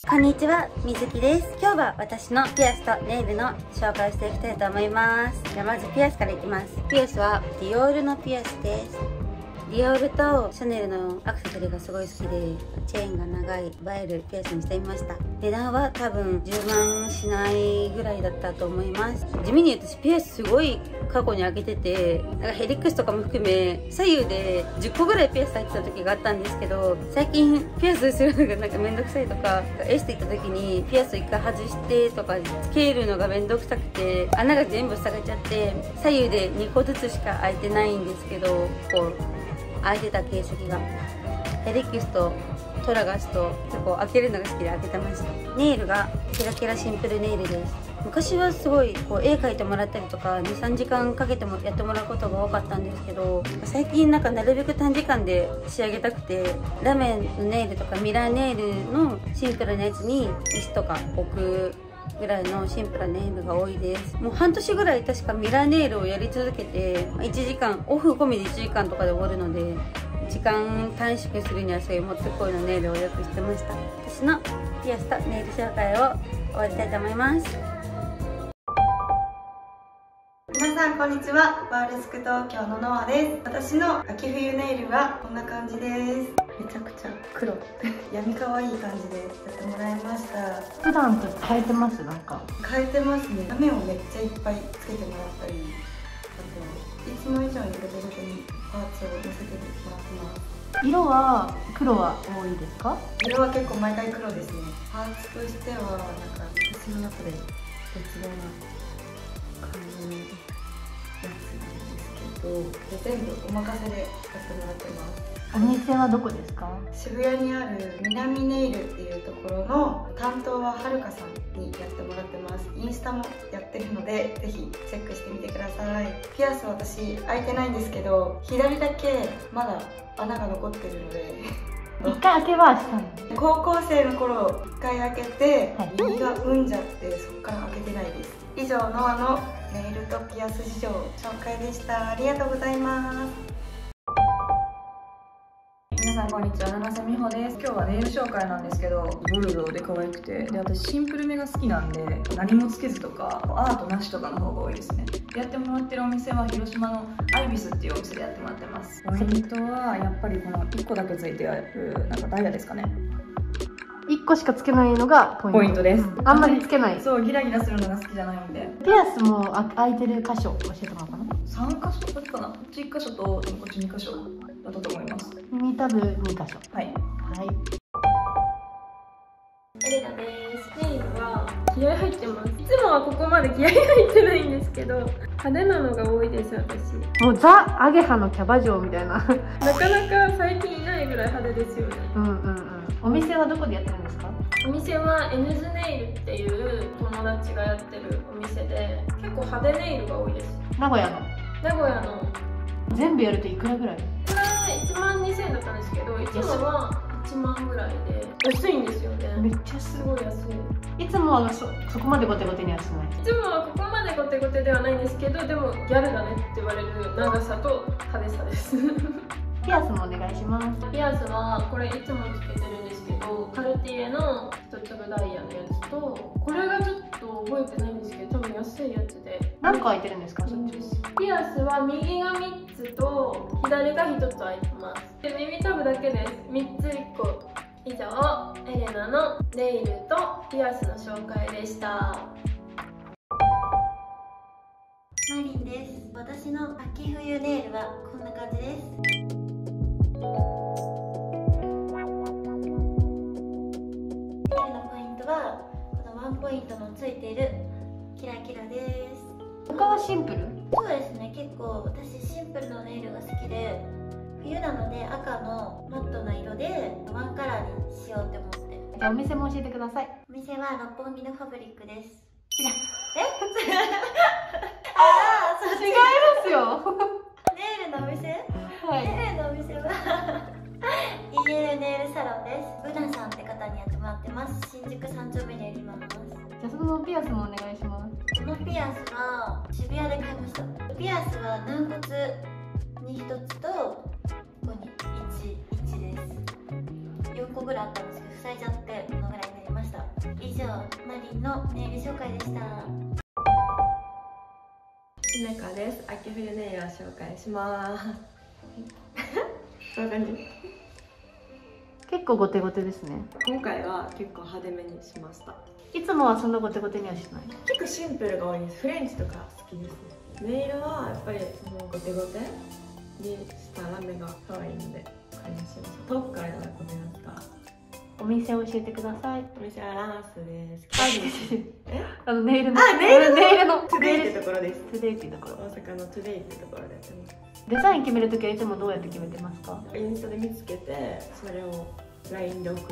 こんにちは、みずきです。今日は私のピアスとネイルの紹介をしていきたいと思います。じゃあまずピアスからいきます。ピアスはディオールのピアスです。ディオールとシャネルのアクセサリーがすごい好きで、チェーンが長い映えるピアスにしてみました。値段は多分10万しないぐらいだったと思います。地味に私ピアスすごい過去に開けてて、なんかヘリックスとかも含め左右で10個ぐらいピアス入ってた時があったんですけど、最近ピアスするのがなんかめんどくさいとか、エステ行った時にピアス1回外してとかつけるのがめんどくさくて、穴が全部塞げちゃって左右で2個ずつしか開いてないんですけど、こう開いてた形跡が、ヘリックスとトラガスと結構開けるのが好きで開けてました。ネイルがキラキラシンプルネイルです。昔はすごいこう絵描いてもらったりとか 2,3 時間かけてもやってもらうことが多かったんですけど、最近なんかなるべく短時間で仕上げたくて、ラメのネイルとかミラーネイルのシンプルなやつに石とか置くぐらいのシンプルなネイルが多いです。もう半年ぐらい確かミラーネイルをやり続けて、1時間オフ込みで1時間とかで終わるので、時間短縮するにはそういうもってこいのネイルをよくしてました。私のピアスとネイル紹介を終わりたいと思います。 皆さんこんにちは、バーレスク東京のノアです。私の秋冬ネイルはこんな感じです。めちゃくちゃ黒闇可愛い感じでやってもらいました。 普段と変えてます？なんか変えてますね。ラメをめっちゃいっぱいつけてもらったり、あといつも以上にレベルにパーツを乗せてもらってます。 色は黒は多いですか？ 色は結構毎回黒ですね。パーツとしてはなんか私の中で別な感じのやつなんですけど、全部お任せでやってもらってます。 お店はどこですか？ 渋谷にある南ネイルっていうところの担当ははるかさんにやってもらってます。インスタもやってるのでぜひチェックしてみてください。ピアス私開いてないんですけど、左だけまだ穴が残ってるので一回開けはしたの？ 高校生の頃一回開けて、右がうんじゃってそこから開けてないです。以上、ノアのネイルとピアス事情紹介でした。ありがとうございます。 皆さんこんにちは、七瀬美穂です。今日はネイル紹介なんですけど、ボルドーで可愛くて、で私シンプルめが好きなんで、何もつけずとかアートなしとかの方が多いですね。でやってもらってるお店は広島のアイビスっていうお店でやってもらってます。ポイントはやっぱりこの1個だけついてあるなんかダイヤですかね。 1個しかつけないのがポイントです。 あんまりつけない。 そうギラギラするのが好きじゃないんで。 ピアスも開いてる箇所教えてもらおうかな。 3箇所こっちかな。こっち1箇所とこっち2箇所だったと思います。 耳たぶ2箇所。 はい。 はい。 エレナです。ネイルは気合入ってます。いつもはここまで気合入ってないんですけど、派手なのが多いです。私もうザ・アゲハのキャバ嬢みたいななかなか最近いないぐらい派手ですよね。 お店はどこでやってるんですか？ お店はエヌズネイルっていう友達がやってるお店で、結構派手ネイルが多いです。 名古屋の全部やるといくらぐらい？ これ1万2000円だったんですけど、いつもは1万ぐらいで安いんですよね。 めっちゃすごい安い。 いつもはそこまでゴテゴテにはしない。 いつもはここまでゴテゴテではないんですけど、でもギャルだねって言われる長さと派手さですピアスもお願いします。 ピアスはこれいつもつけてるんですけど、カルティエの一粒ダイヤのやつと、これがちょっと覚えてないんですけど、多分安いやつで。 何個開いてるんですか？そっち。 ピアスは右が3つと左が1つ開いてます。で耳たぶだけです。3つ1個。以上、エレナのネイルとピアスの紹介でした。 マリンです。私の秋冬ネイルはこんな感じです。ネイルのポイントはこのワンポイントのついているキラキラです。 他はシンプル？ そうですね、結構私シンプルなネイルが好きで、冬なので赤のマットな色でワンカラーにしようって思って。 じゃあお店も教えてください。 お店は六本木のファブリックです。 違う。 ああ、そう違いますよネイルのお店？ はい。 ネイルのお店はEL ネイルサロンです。ブナさんって方にやってもらってます。新宿3丁目にあります。 じゃあそのピアスもお願いします。 このピアスは渋谷で買いました。ピアスは軟骨に1つとここに1です。4個ぐらいあったんですけど塞いじゃってこのぐらいになりました。 以上マリンのネイル紹介でした。 しめかです。秋冬ネイルを紹介します。こんな感じ。 結構ゴテゴテですね。 今回は結構派手めにしました。 いつもはそんなゴテゴテにはしない。 結構シンプルが多いです。フレンチとか好きですね。ネイルはやっぱりそのゴテゴテにしたラメが可愛いので買いました。遠くからごめんなさい。 お店を教えてください。 お店はランスです。 ネイルのネイルのトゥデイってところです。 トゥデイっていうところ。 大阪のトゥデイってところでやってます。 デザイン決めるときはいつもどうやって決めてますか？ インスタで見つけて、それを LINE で送って、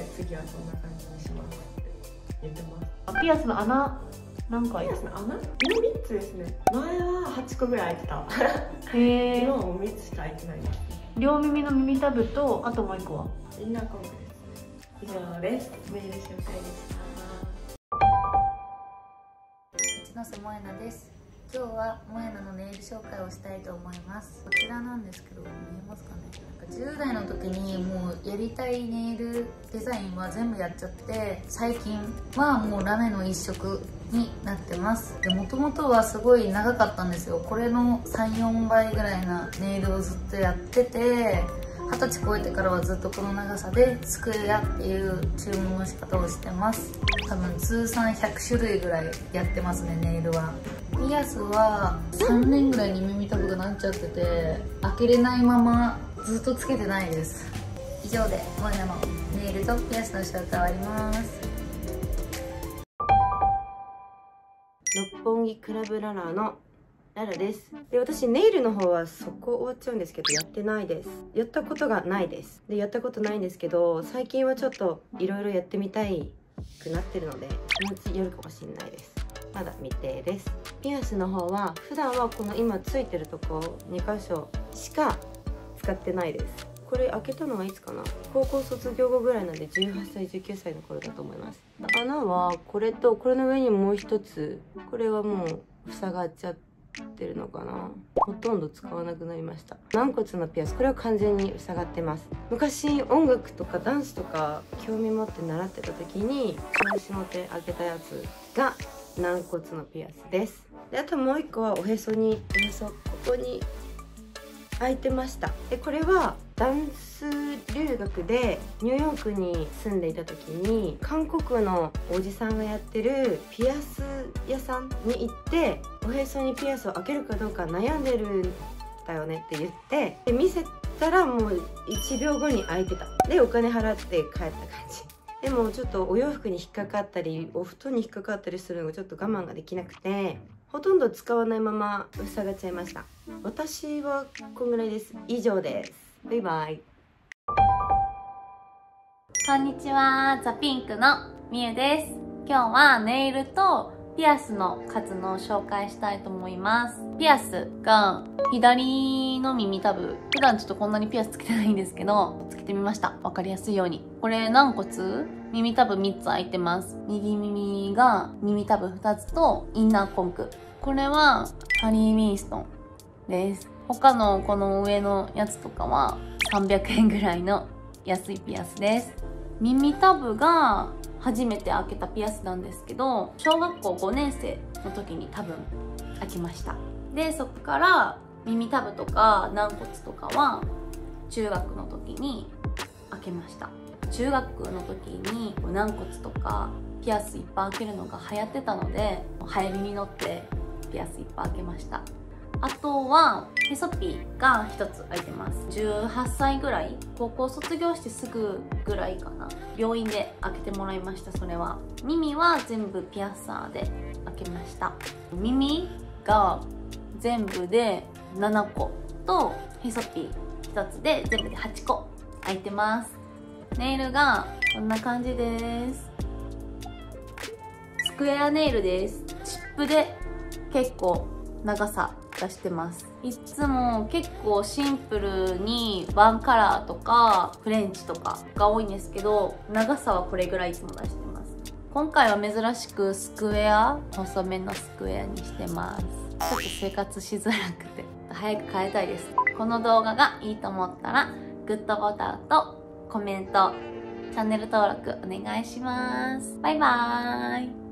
次はこんな感じにしますって言ってます。 ピアスの穴何回？ ピアスの穴？今3つですね。前は8個ぐらい開いてた。 へえ。 今はもう3つしか開いてないです。 両耳の耳タブとあともう1個はインナーコングですね。以上です。ネイル紹介でした。 一ノ瀬萌なです。今日は萌なのネイル紹介をしたいと思います。こちらなんですけど、見えますかね。10代の時にもうやりたいネイルデザインは全部やっちゃって、最近はもうラメの一色になってます。で、もともとはすごい長かったんですよ。これの 3,4 倍ぐらいなネイルをずっとやってて、20歳超えてからはずっとこの長さでスクエアっていう注文の仕方をしてます。多分通算100種類ぐらいやってますね、ネイルは。ピアスは3年ぐらいに耳たぶがなっちゃってて、開けれないままずっとつけてないです。以上で萌なのネイルとピアスの紹介終わります。 六本木クラブララーのララです。で、私ネイルの方はそこ終わっちゃうんですけど、やってないです。やったことがないです。で、やったことないんですけど、最近はちょっといろいろやってみたいくなってるので、そのうちやるかもしれないです。まだ未定です。ピアスの方は普段はこの今ついてるとこ2箇所しか使ってないです。これ開けたのはいつかな、高校卒業後ぐらいなんで18歳19歳の頃だと思います。穴はこれとこれの上にもう一つ、これはもう塞がっちゃってるのかな、ほとんど使わなくなりました。軟骨のピアス、これは完全に塞がってます。昔音楽とかダンスとか興味持って習ってた時に調子乗って開けたやつが軟骨のピアスです。で、あともう一個はおへそここに開いてました。で、これはダンス留学でニューヨークに住んでいた時に韓国のおじさんがやってるピアス屋さんに行って、おへそにピアスを開けるかどうか悩んでるんだよねって言って、で見せたらもう1秒後に開いてた。で、お金払って帰った感じ。でもちょっとお洋服に引っかかったりお布団に引っかかったりするのがちょっと我慢ができなくて、ほとんど使わないまま塞がっちゃいました。私はこんぐらいです。以上です。バイバイ。 こんにちは、ザピンクのみゆです。今日はネイルとピアスの数の紹介したいと思います。ピアスが左の耳たぶ、普段ちょっとこんなにピアスつけてないんですけど、つけてみました。わかりやすいように。これ軟骨、耳たぶ3つ開いてます。右耳が耳たぶ2つとインナーコンク。これはハリー・ウィンストンです。他のこの上のやつとかは300円ぐらいの安いピアスです。耳たぶが初めて開けたピアスなんですけど、小学校5年生の時に多分開きました。で、そこから耳たぶとか軟骨とかは中学の時に開けました。中学の時に軟骨とかピアスいっぱい開けるのが流行ってたので、流行りに乗ってピアスいっぱい開けました。あとはへそピーが1つ開いてます。18歳ぐらい、高校卒業してすぐぐらいかな、病院で開けてもらいました。それは耳は全部ピアサーで開けました。耳が全部で7個とへそピー1つで全部で8個開いてます。ネイルがこんな感じです。スクエアネイルです。チップで結構長さ出してます。いつも結構シンプルにワンカラーとかフレンチとかが多いんですけど、長さはこれぐらいいつも出してます。今回は珍しくスクエア、細めのスクエアにしてます。ちょっと生活しづらくて早く変えたいです。この動画がいいと思ったらグッドボタンとコメントチャンネル登録お願いします。バイバーイ。